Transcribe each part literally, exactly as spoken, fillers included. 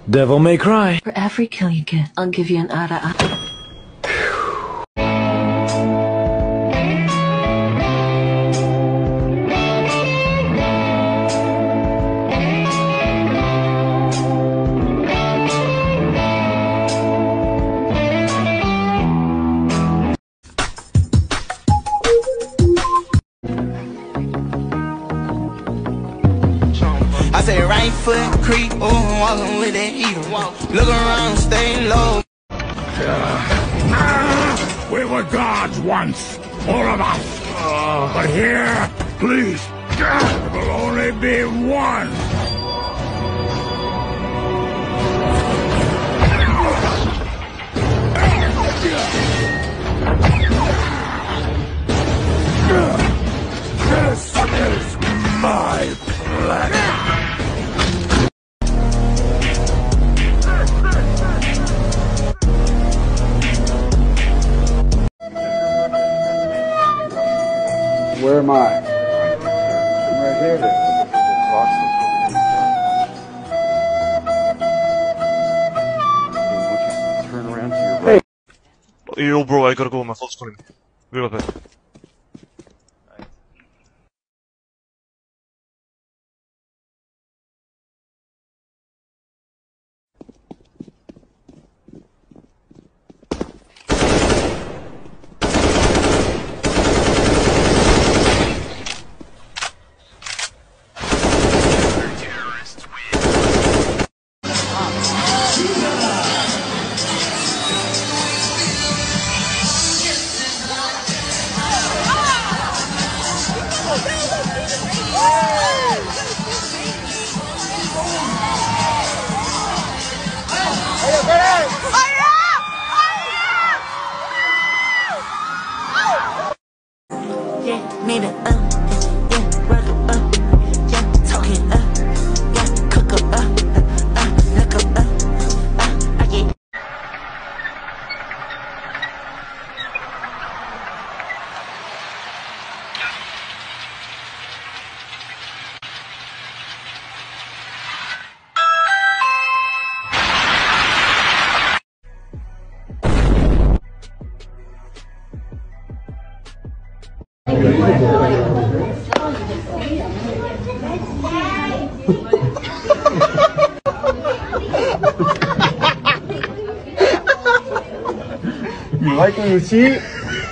Devil may cry. For every kill you get, I'll give you an ara. I say right foot creep, ooh, I'm walking with that heater. Look around, stay low. Uh, we were gods once, all of us. Uh, but here, please, there will only be one. This is my planet. Where am I? I'm right here. Turn around to your right. Hey. Yo, bro, I gotta go. My phone's calling me. Be right back. Yeah, need it, uh, yeah, rock it up, yeah, talking up, yeah, cook up, uh, uh, uh, look up, uh, uh, uh, yeah. You like when you cheat?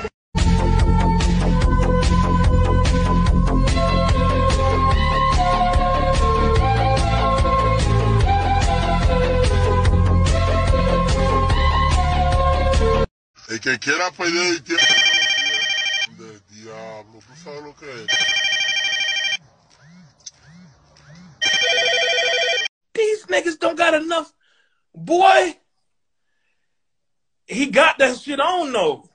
El que quiera perder el tiempo del diablo, tú sabes lo que es. These niggas don't got enough. Boy, he got that shit on though.